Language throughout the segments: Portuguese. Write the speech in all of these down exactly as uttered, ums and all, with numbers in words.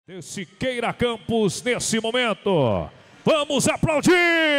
de Siqueira Campos nesse momento. Vamos aplaudir!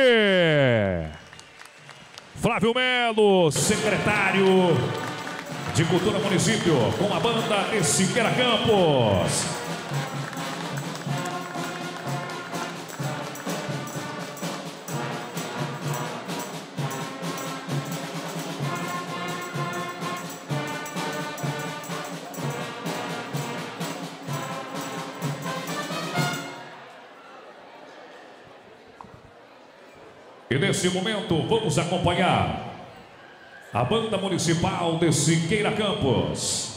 Flávio Melo, secretário de Cultura Município, com a banda de Siqueira Campos. E nesse momento vamos acompanhar a Banda Municipal de Siqueira Campos.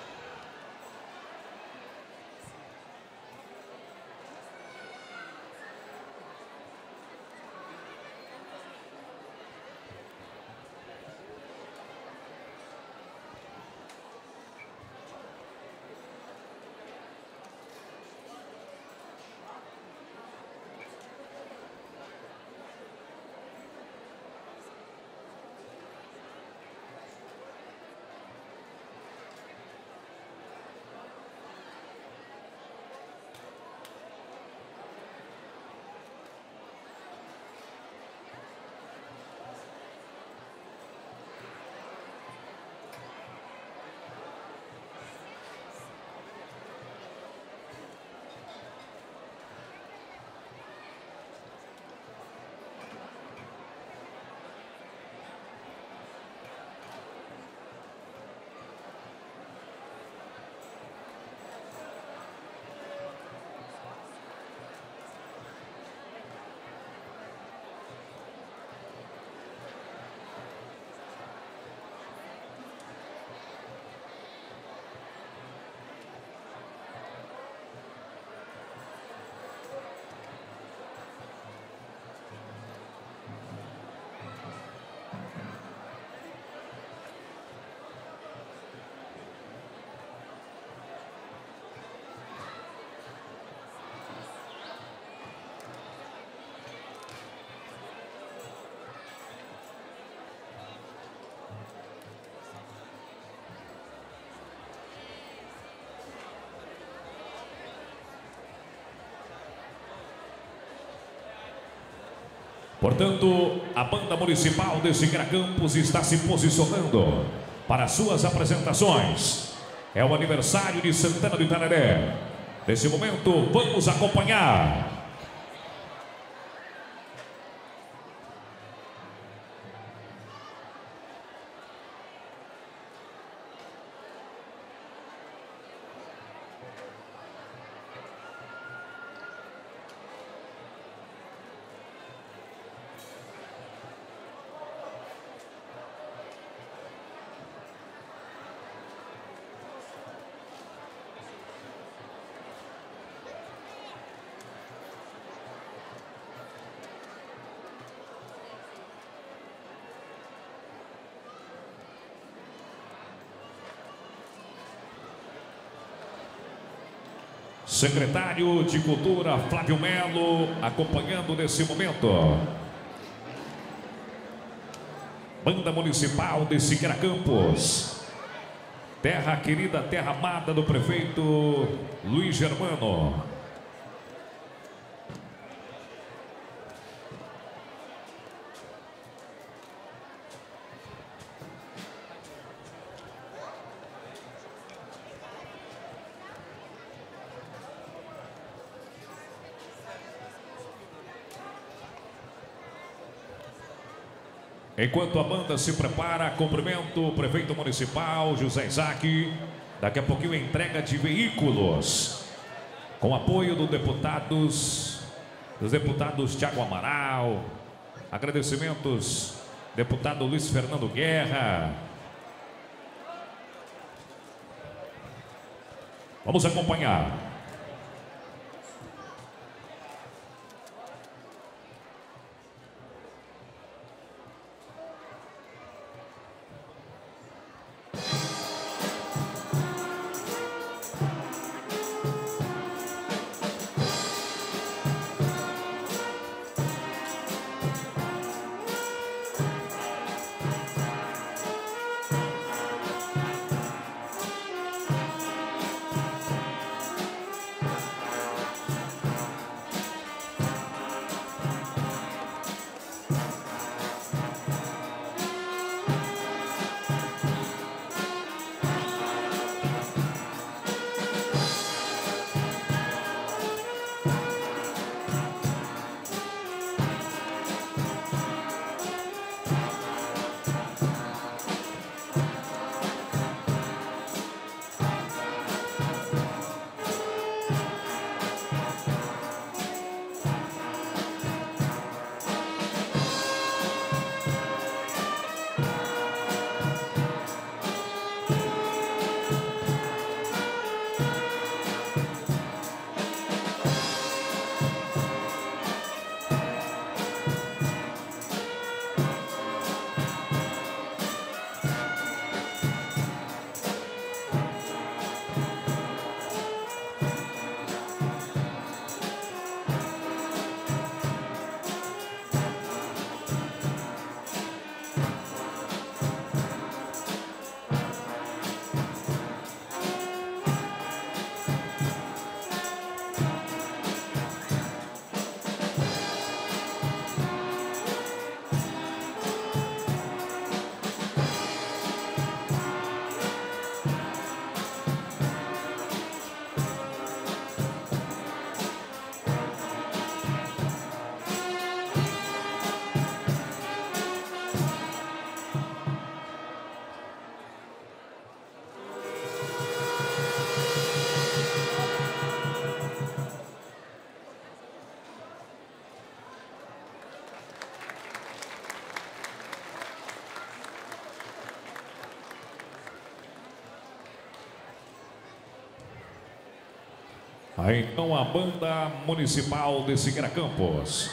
Portanto, a Banda Municipal de Siqueira Campos está se posicionando para suas apresentações. É o aniversário de Santana do Itararé. Nesse momento, vamos acompanhar. Secretário de Cultura, Flávio Melo, acompanhando nesse momento. Banda Municipal de Siqueira Campos. Terra querida, terra amada do prefeito Luiz Germano. Enquanto a banda se prepara, cumprimento o prefeito municipal, José Isaac. Daqui a pouquinho a entrega de veículos, com apoio do deputados, dos deputados Tiago Amaral. Agradecimentos, deputado Luiz Fernando Guerra. Vamos acompanhar. Aí então a banda municipal de Siqueira Campos.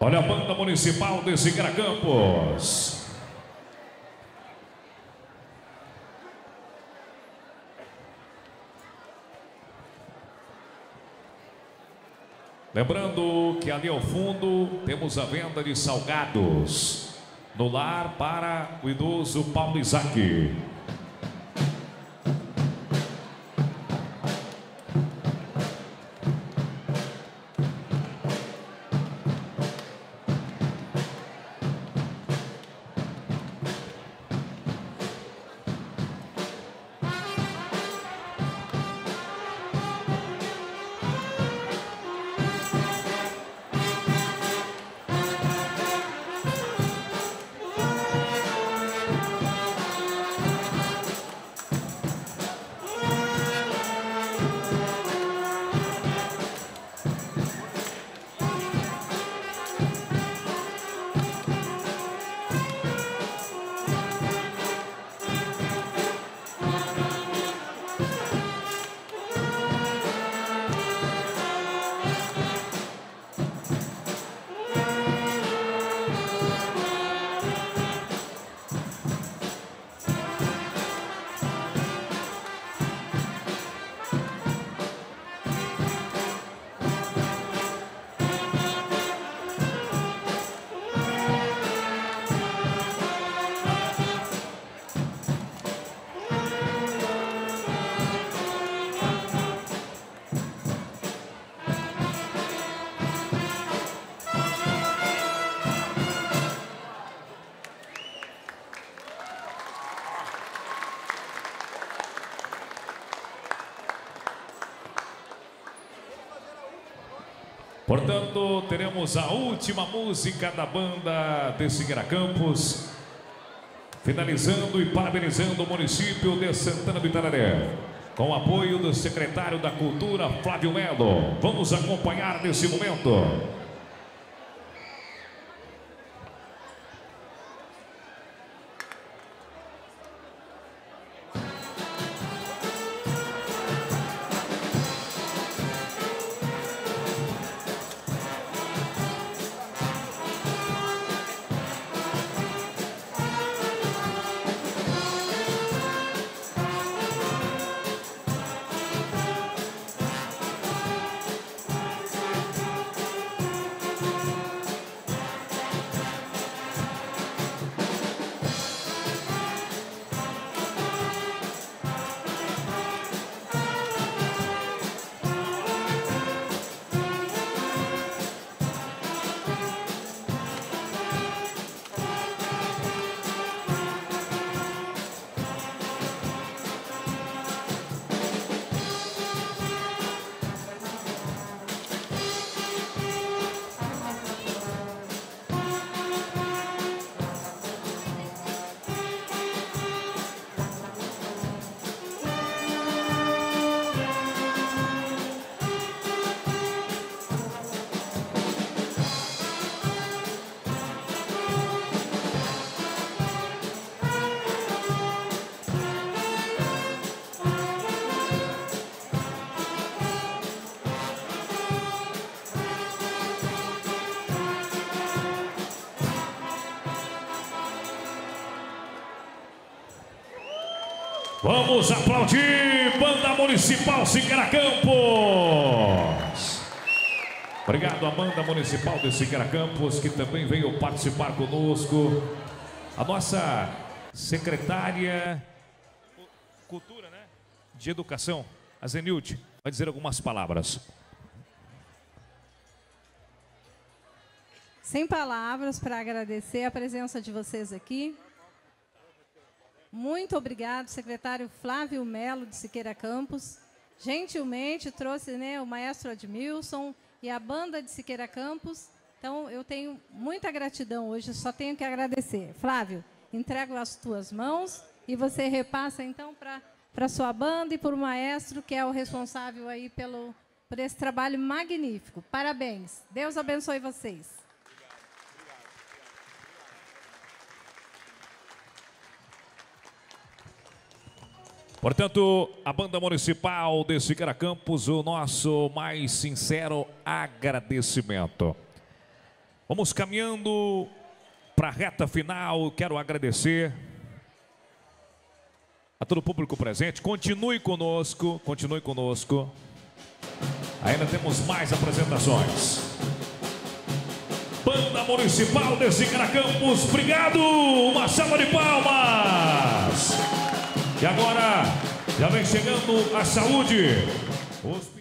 Olha a banda municipal de Siqueira Campos. Lembrando que ali ao fundo temos a venda de salgados no lar para o idoso Paulo Isaac. Portanto, teremos a última música da banda de Siqueira Campos, finalizando e parabenizando o município de Santana do Itararé, com o apoio do secretário da Cultura, Flávio Melo. Vamos acompanhar nesse momento. Vamos aplaudir Banda Municipal Siqueira Campos. Obrigado à Banda Municipal de Siqueira Campos, que também veio participar conosco. A nossa secretária Cultura, né? De Educação, a Zenilde, vai dizer algumas palavras. Sem palavras para agradecer a presença de vocês aqui. Muito obrigado, secretário Flávio Melo, de Siqueira Campos. Gentilmente trouxe, né, o maestro Admilson e a banda de Siqueira Campos. Então, eu tenho muita gratidão hoje, só tenho que agradecer. Flávio, entrego as tuas mãos e você repassa, então, para a sua banda e para o maestro, que é o responsável aí pelo, por esse trabalho magnífico. Parabéns. Deus abençoe vocês. Portanto, a Banda Municipal de Siqueira Campos, o nosso mais sincero agradecimento. Vamos caminhando para a reta final. Quero agradecer a todo o público presente. Continue conosco, continue conosco. Ainda temos mais apresentações. Banda Municipal de Siqueira Campos, obrigado! Uma salva de palmas! E agora, já vem chegando a saúde. Os...